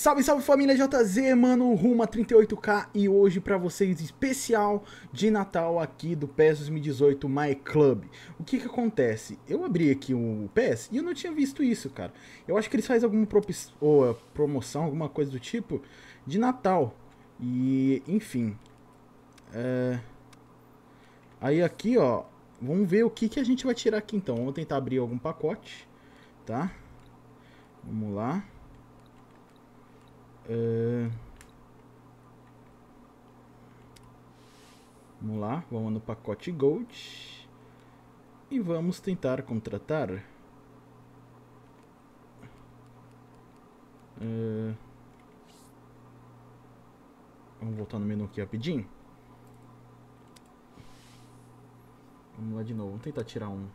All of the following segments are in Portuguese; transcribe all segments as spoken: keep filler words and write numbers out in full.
Salve, salve família J Z, mano, rumo a trinta e oito K e hoje pra vocês especial de Natal aqui do P E S dois mil e dezoito My Club. O que que acontece? Eu abri aqui o P E S e eu não tinha visto isso, cara. Eu acho que eles fazem alguma ou, promoção, alguma coisa do tipo de Natal. E, enfim. É... Aí aqui, ó, vamos ver o que que a gente vai tirar aqui então. Vamos tentar abrir algum pacote, tá? Vamos lá. Uh... Vamos lá, vamos no pacote Gold e vamos tentar contratar. Uh... Vamos voltar no menu aqui rapidinho. Vamos lá de novo, vamos tentar tirar um.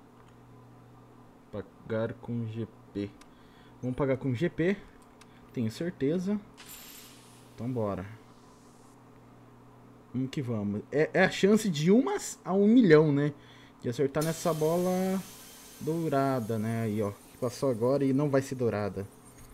Pagar com G P. Vamos pagar com G P. Tenho certeza. Então bora. Vamos que vamos. É, é a chance de uma a um milhão, né? De acertar nessa bola dourada, né? Aí, ó. Que passou agora e não vai ser dourada.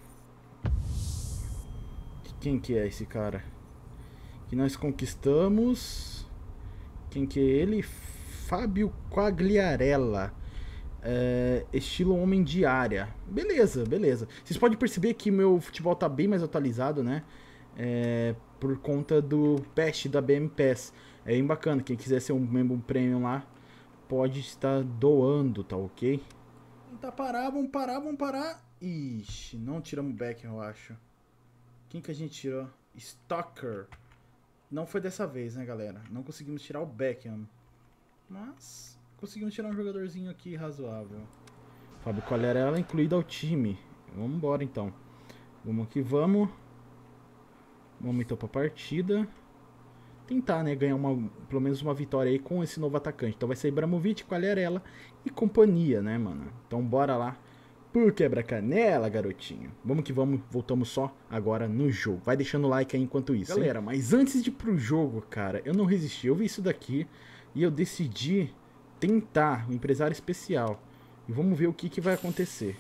Quem que é esse cara? Que nós conquistamos. Quem que é ele? Fábio Quagliarella. É, estilo homem de área. Beleza, beleza. Vocês podem perceber que meu futebol tá bem mais atualizado, né? É, por conta do patch da B M Pass. É bem bacana. Quem quiser ser um membro premium lá, pode estar doando, tá ok? Tentar parar, vamos parar, vamos parar. Ixi, não tiramos back, eu acho. Quem que a gente tirou? Stalker. Não foi dessa vez, né, galera? Não conseguimos tirar o Beckham. Mas conseguimos tirar um jogadorzinho aqui razoável. Fábio Quagliarella incluído ao time. Vamos embora então. Vamos que vamos. Vamos então pra partida. Tentar, né, ganhar uma, pelo menos uma vitória aí com esse novo atacante. Então vai ser Ibrahimovic, Quagliarella e companhia, né, mano? Então bora lá por quebra-canela, garotinho. Vamos que vamos, voltamos só agora no jogo. Vai deixando o like aí enquanto isso, galera, hein? Mas antes de ir pro jogo, cara, eu não resisti. Eu vi isso daqui e eu decidi tentar o empresário especial. E vamos ver o que que vai acontecer.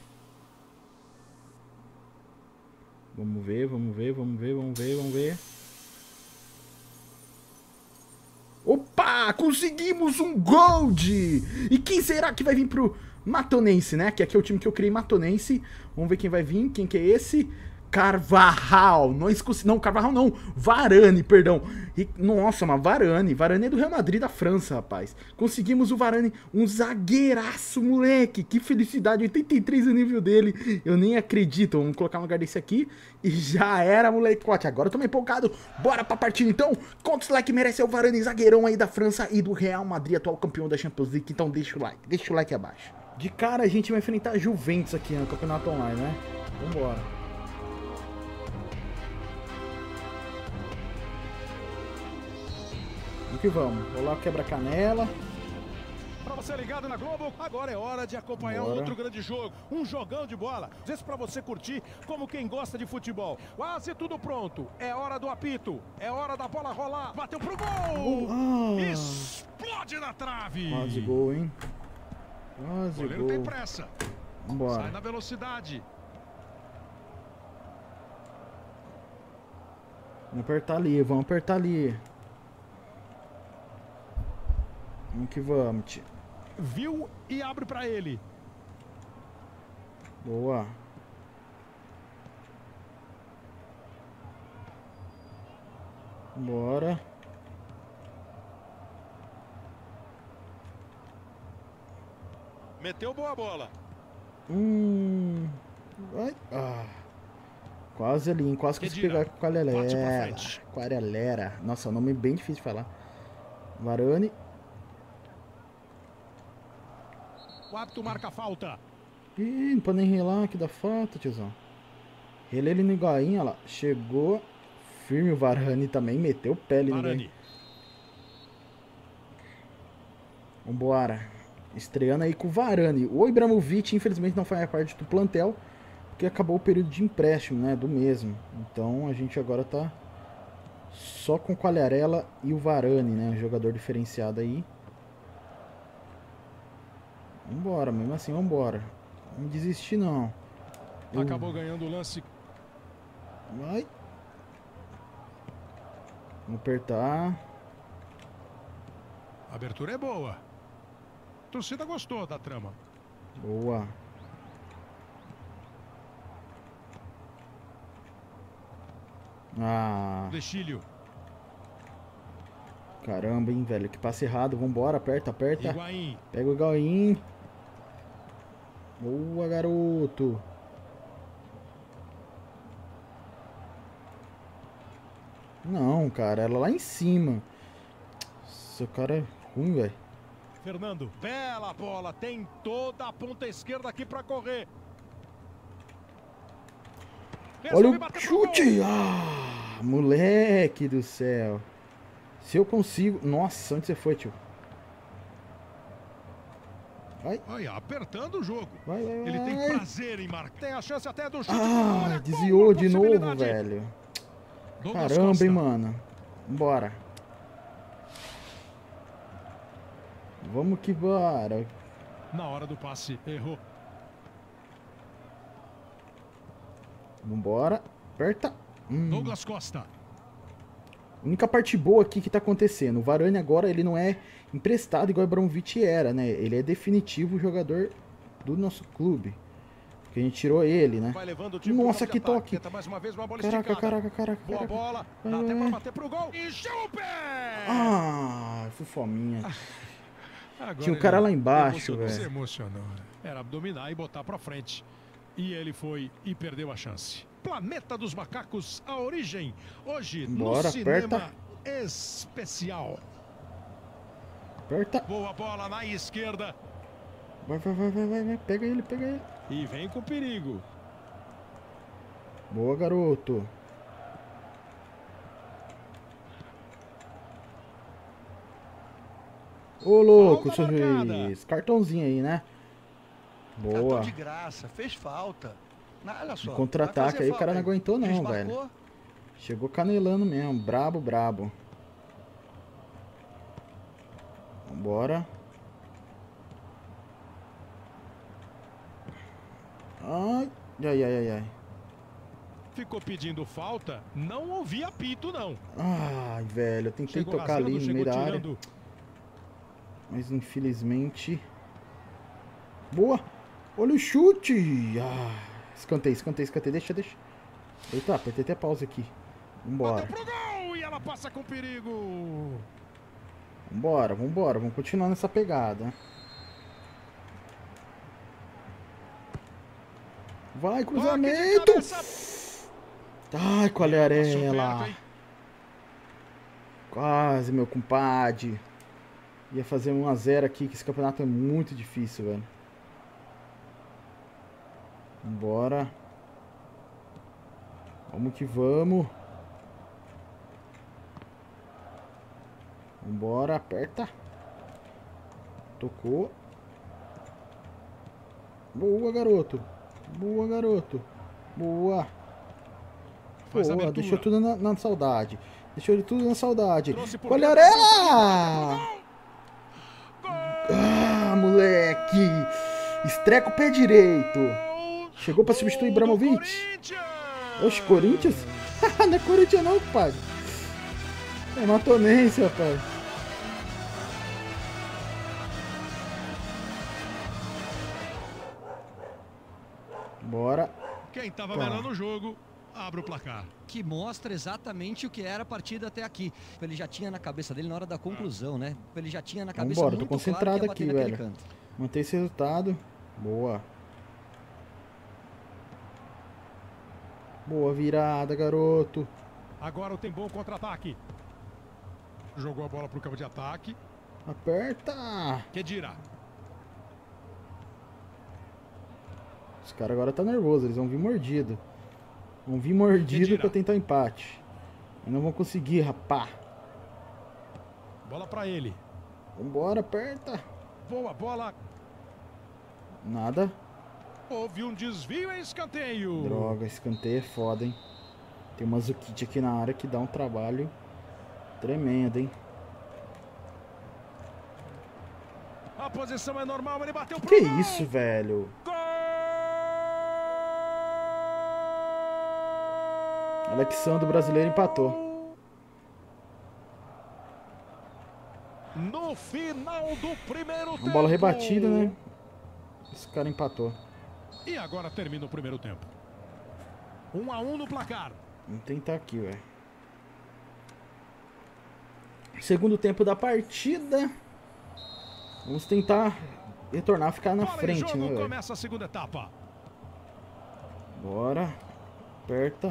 Vamos ver, vamos ver, vamos ver, vamos ver, vamos ver. Opa! Conseguimos um Gold! E quem será que vai vir pro Matonense, né? Que aqui é o time que eu criei, Matonense. Vamos ver quem vai vir. Quem que é esse? Carvajal. Nós conseguimos... Não, Carvajal não. Varane, perdão. E... Nossa, mas Varane. Varane é do Real Madrid da França, rapaz. Conseguimos o Varane. Um zagueiraço, moleque. Que felicidade. oitenta e três o nível dele. Eu nem acredito. Vamos colocar no lugar desse aqui. E já era, molecote. Agora eu tô meio empolgado. Bora pra partida, então. Quantos like merece o Varane, zagueirão aí da França e do Real Madrid, atual campeão da Champions League. Então deixa o like. Deixa o like abaixo. De cara a gente vai enfrentar a Juventus aqui no campeonato online, né? Vambora. Vamos que vamos. Vou lá quebra-canela. Pra você ligado na Globo, agora é hora de acompanhar Bora. um outro grande jogo. Um jogão de bola. Esse pra você curtir como quem gosta de futebol. Quase tudo pronto. É hora do apito. É hora da bola rolar. Bateu pro gol. Ah. Explode na trave. Quase gol, hein? Quase o goleiro gol. tem pressa. Vambora. Sai na velocidade. Vamos apertar ali, vamos apertar ali. Vamos que vamos, tio. Viu e abre pra ele. Boa. Bora. Meteu boa bola. Hum. Vai. Ah. Quase ali, hein? Quase consegui pegar com a Quagliarella. Quagliarella. Nossa, é um nome bem difícil de falar. Varane. O árbitro marca a falta. Ih, não pode nem relar que dá falta, tiozão. Relei ele no Higuaín, olha lá. Chegou firme o Varane também. Meteu o pé ali no Higuaín. Vambora. Estreando aí com o Varane. O Ibrahimovic, infelizmente, não faz parte do plantel, porque acabou o período de empréstimo, né? Do mesmo. Então a gente agora tá só com o Quagliarella e o Varane, né? Um jogador diferenciado aí. Vambora, mesmo assim, vambora. Não desistir, não. Acabou uh. ganhando o lance. Vai. Vamos apertar. A abertura é boa. A torcida gostou da trama. Boa. Ah. Dexílio. Caramba, hein, velho. Que passe errado. Vambora, aperta, aperta. Higuaín. Pega o Higuaín. Boa, garoto. Não, cara. Ela lá em cima. Seu cara é ruim, velho. Fernando. Bela bola. Tem toda a ponta esquerda aqui pra correr. Olha o chute. Ah, moleque do céu. Se eu consigo... Nossa, onde você foi, tio? Vai. Vai apertando o jogo. Vai, vai, vai. Ele tem prazer em marcar. Tem a chance até do chute. Ah, Olha, desviou de novo, velho. Caramba, hein, mano. Bora. Vamos que bora. Na hora do passe, errou. Vambora. Aperta. Hum. Douglas Costa. A única parte boa aqui que tá acontecendo. O Varane agora, ele não é emprestado igual o Abramovich era, né? Ele é definitivo jogador do nosso clube. Porque a gente tirou ele, né? Nossa, que toque. Caraca, caraca, caraca. Boa bola. Dá até pra bater pro gol. Encheu o pé. Ah, foi fominha. Agora tinha o cara lá embaixo, velho. Se emocionou. Era dominar e botar pra frente. E ele foi e perdeu a chance. Planeta dos Macacos, a origem. Hoje Bora, no cinema aperta. Especial. Aperta. Boa bola na esquerda. Vai, vai, vai, vai, vai, vai. Pega ele, pega ele. E vem com perigo. Boa, garoto. Ô, louco, seu juiz. Cartãozinho aí, né? Boa. Cartão de graça, fez falta. Olha só. Contra-ataque aí, o cara não aguentou não, velho. Chegou canelando mesmo, brabo, brabo. Vambora. Ai, ai, ai, ai, ai. Ficou pedindo falta, não ouvi apito não. Ai, velho, eu tentei Chegou tocar rasgando, ali no meio da área. Tirando. Mas infelizmente... Boa! Olha o chute! Ah, escanteio, escanteio, escanteio. Deixa, deixa. Eita, apertei até pausa aqui. Vambora. Bateu pro gol e ela passa com perigo. Vambora, vambora. Vamos continuar nessa pegada. Vai, cruzamento! Ai, Quagliarella. Quase, meu compadre. Ia fazer um a zero aqui, que esse campeonato é muito difícil, velho. Vambora. Vamos que vamos. Vambora, aperta. Tocou. Boa, garoto. Boa, garoto. Boa. Boa, deixou tudo na, na saudade. Deixou tudo na saudade. Quagliarella! Ah, moleque! Estreca o pé direito. Chegou pra substituir Abramovich. Oxe, Corinthians? Não é Corinthians não, pai. É Matonense, rapaz. Bora. Quem tava melhor no jogo, abre o placar. Que mostra exatamente o que era a partida até aqui. Ele já tinha na cabeça dele na hora da conclusão, né? Ele já tinha na cabeça Vambora, muito tô concentrado claro que ia aqui, bater velho. canto. Manter esse resultado. Boa. Boa virada, garoto. Agora tem bom contra-ataque. Jogou a bola pro campo de ataque. Aperta. Khedira. Os caras agora tá nervoso, eles vão vir mordido. Vão vir mordido Khedira. pra tentar o empate. E não vão conseguir, rapá. Bola pra ele. Vambora, aperta. Boa bola. Nada. Houve um desvio em escanteio. Droga, escanteio é foda, hein. Tem uma Zukic aqui na área que dá um trabalho tremendo, hein. A posição é normal, ele bateu pro Que gol. isso, velho? Gol! Alexandre, brasileiro, empatou. No final do primeiro tempo. Uma bola rebatida, né? Esse cara empatou. E agora termina o primeiro tempo. Um a um no placar. Vamos tentar aqui, velho. Segundo tempo da partida. Vamos tentar retornar, ficar na Bola em frente, jogo, né, velho? começa a segunda etapa. Bora. Aperta.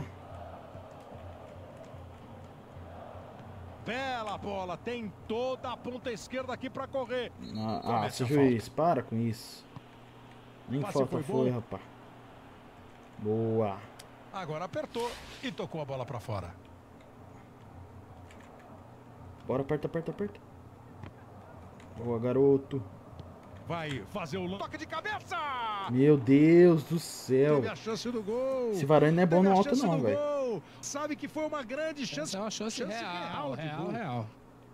Bela bola, tem toda a ponta esquerda aqui pra correr. Ah, ah Comece seu a juiz, falta. para com isso. Nem Passe falta foi foi, bom. rapaz. Boa. Agora apertou e tocou a bola pra fora. Bora, aperta, aperta, aperta. Boa, garoto. Vai fazer o toque de cabeça. Meu Deus do céu. Teve a chance do gol. Esse Varane não é bom Teve no a alto chance não, do velho. gol. Sabe que foi uma grande chance. Essa é uma chance, chance real, de real, gol. real.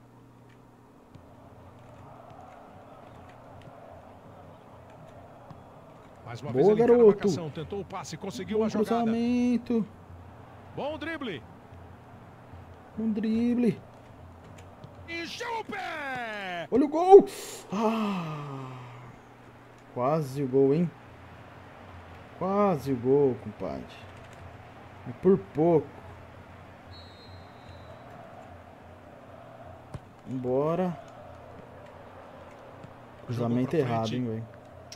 Mais uma Boa, vez ele encara a garoto. marcação, tentou o passe, conseguiu Bom a jogada. cruzamento. Bom drible. Um drible. Encheu o pé. Olha o gol. Ah, quase o gol, hein? Quase o gol, compadre. E por pouco. Vambora. Cruzamento errado, hein, velho.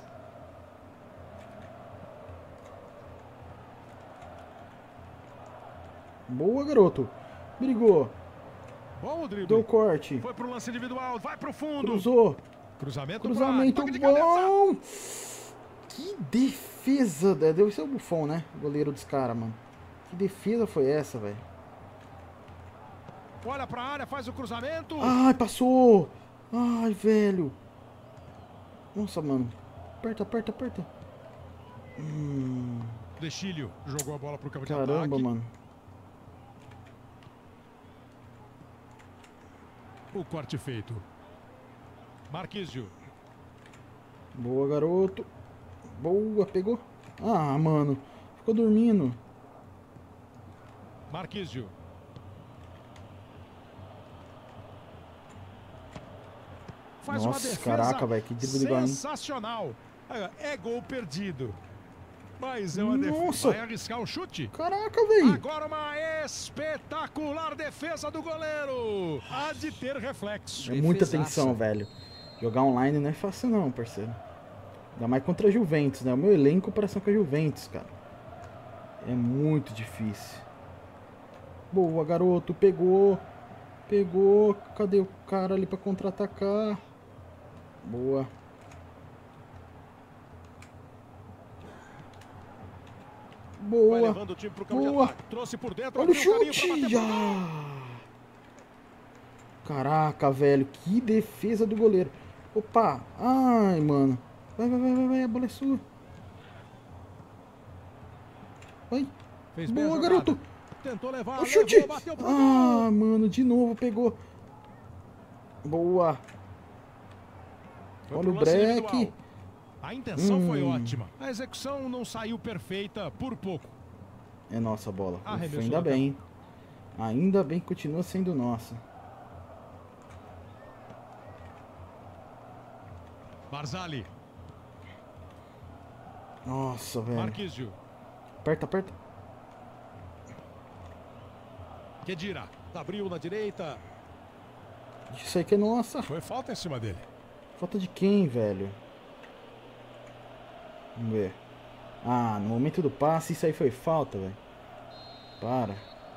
Boa, garoto. Brigou. Bom o drible. Deu corte. Foi pro lance individual, vai pro fundo. Cruzou. Cruzamento, Cruzamento pro ar, toque de cabeça. bom. Que defesa. Deve ser o Buffon, né? O goleiro dos caras, mano. Que defesa foi essa, velho? Olha pra área, faz o cruzamento. Ai, passou. Ai, velho. Nossa, mano. Aperta, aperta, aperta. Hum, Dexílio jogou a bola pro campo de caramba, ataque. mano. O corte feito. Marquísio. Boa, garoto. Boa, pegou. Ah, mano. Ficou dormindo. Marquísio. Faz uma Nossa, defesa caraca, velho. Que drible legal, hein? sensacional. É gol perdido. Mas é uma Nossa. defesa. Vai arriscar o chute. Caraca, velho. Agora uma espetacular defesa do goleiro. Há de ter reflexo. É muita Defesaça. tensão, velho. Jogar online não é fácil não, parceiro. Ainda mais contra a Juventus, né? O meu elenco em comparação com a Juventus, cara. É muito difícil. Boa, garoto. Pegou. Pegou. Cadê o cara ali pra contra-atacar? Boa. Vai Boa. levando o time pro campo de Boa. ataque. Trouxe por dentro. Olha o abriu caminho pra chute! bater pro gol. Ah. Caraca, velho. Que defesa do goleiro. Opa. Ai, mano. Vai, vai, vai, vai, vai. A bola é sua. Vai. Fez bem a Boa, jogada. garoto. Tentou levar, O chute. levou, bateu pro Ah, gol. mano. De novo pegou. Boa. Foi Olha pro o lance break. individual. A intenção foi Hum. ótima. A execução não saiu perfeita por pouco. É nossa bola. Ufa, Arremessou ainda no bem. Ainda bem que continua sendo nossa. Barzali. Nossa, velho. Marquísio. Aperta, aperta. Kedira. Abriu na direita. Isso aí que é nossa. Foi falta em cima dele. Falta de quem, velho? Vamos ver. Ah, no momento do passe, isso aí foi falta, velho. Para.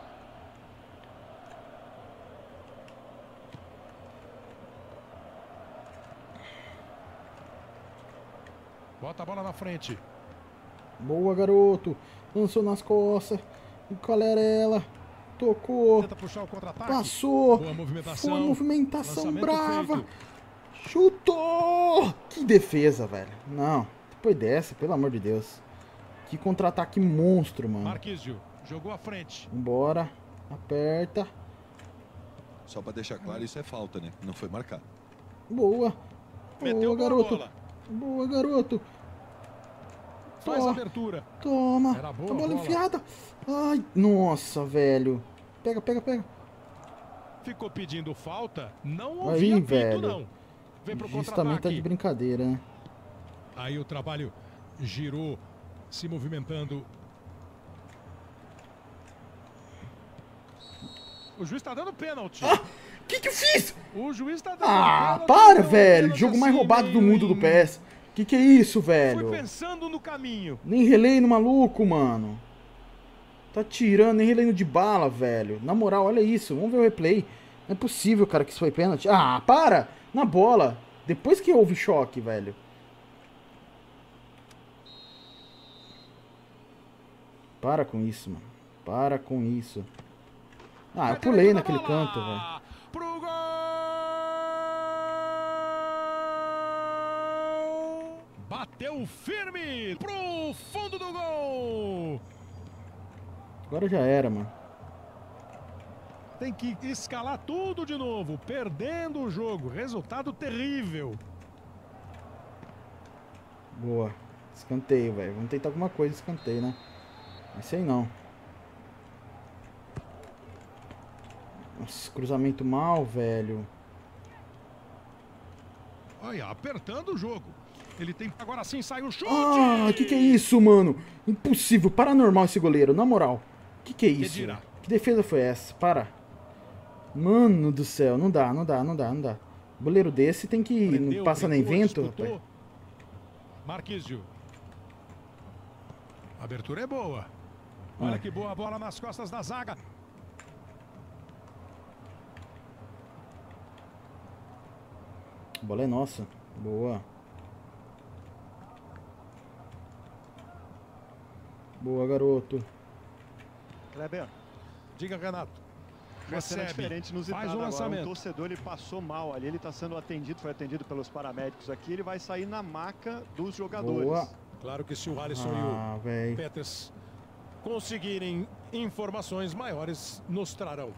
Bota a bola na frente. Boa, garoto. Lançou nas costas. O Calerela. Tocou. Tenta puxar o contra-ataque. Passou. Boa movimentação. Foi uma movimentação Lançamento brava. feito. Chutou. Que defesa, velho. Não. Depois dessa, pelo amor de Deus. Que contra-ataque monstro, mano. Marquísio. Jogou à frente. Vambora. Aperta. Só pra deixar claro, isso é falta, né? Não foi marcado. Boa. Meteu Boa, boa garoto. bola. Boa, garoto. Faz a Ó, abertura. toma. Era boa A bola a bola. enfiada. Ai, nossa, velho. Pega, pega, pega. Ficou pedindo falta. Não Aí, ouvi apito, velho. não. Vem pro O juiz também tá de contra-ataque. brincadeira, né? Aí o trabalho girou, se movimentando. O juiz tá dando pênalti. Ah, que que eu fiz? O juiz tá dando Ah, pênalti. para, deu um velho. pênalti Jogo mais assim, roubado do meio mundo do em- P E S. Que que é isso, Foi velho? pensando no caminho. Nem relei no maluco, mano. Tá tirando, nem relei no de bala, velho. Na moral, olha isso. Vamos ver o replay. Não é possível, cara, que isso foi pênalti. Ah, para! Na bola. Depois que houve choque, velho. Para com isso, mano. Para com isso. Ah, eu pulei naquele canto, velho. Pro gol! Bateu firme pro fundo do gol. Agora já era, mano. Tem que escalar tudo de novo, perdendo o jogo. Resultado terrível. Boa. Escanteio, velho. Vamos tentar alguma coisa de escanteio, né? Não sei não. Nossa, cruzamento mal, velho. Olha, apertando o jogo. Ele tem. Agora sim sai o chute. Ah, que que é isso, mano? Impossível, paranormal esse goleiro, na moral. Que que é isso? Kedira. Que defesa foi essa? Para. Mano do céu, não dá, não dá, não dá, não dá. Goleiro desse tem que Prendeu, não passa nem brincou, vento, disputou. rapaz. Marquísio. A abertura é boa. Olha Ah. que boa bola nas costas da zaga. A bola é nossa. Boa. Boa, garoto. Kleber, Diga, Renato. uma cena Recebe. diferente, inusitada Faz o agora. lançamento. O torcedor ele passou mal ali, ele está sendo atendido, foi atendido pelos paramédicos aqui, ele vai sair na maca dos jogadores. Boa. Claro que se o Alisson Ah, e o velho. Peters conseguirem informações maiores, nos trarão.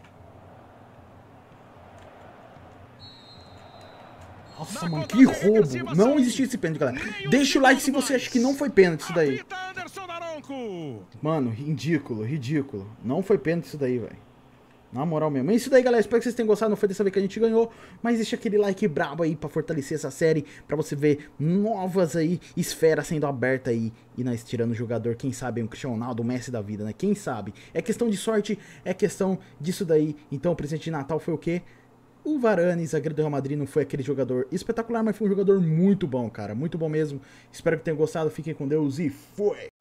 Nossa, Na mano, contra- que ataque, roubo. agressiva, Não são existiu esse pênalti, galera. nem um Deixa o like se segundo você mais. acha que não foi pênalti isso daí. Apita Anderson Daronco. Mano, ridículo, ridículo. Não foi pênalti isso daí, velho. Na moral mesmo. É isso daí, galera. Espero que vocês tenham gostado. Não foi dessa vez que a gente ganhou. Mas deixa aquele like brabo aí pra fortalecer essa série. Pra você ver novas aí esferas sendo abertas aí. E nós tirando o jogador, quem sabe, um Cristiano Ronaldo, o Messi da vida, né? Quem sabe? É questão de sorte, é questão disso daí. Então o presente de Natal foi o quê? O Varane, zagueiro do Real Madrid, não foi aquele jogador espetacular, mas foi um jogador muito bom, cara. Muito bom mesmo. Espero que tenham gostado. Fiquem com Deus e foi!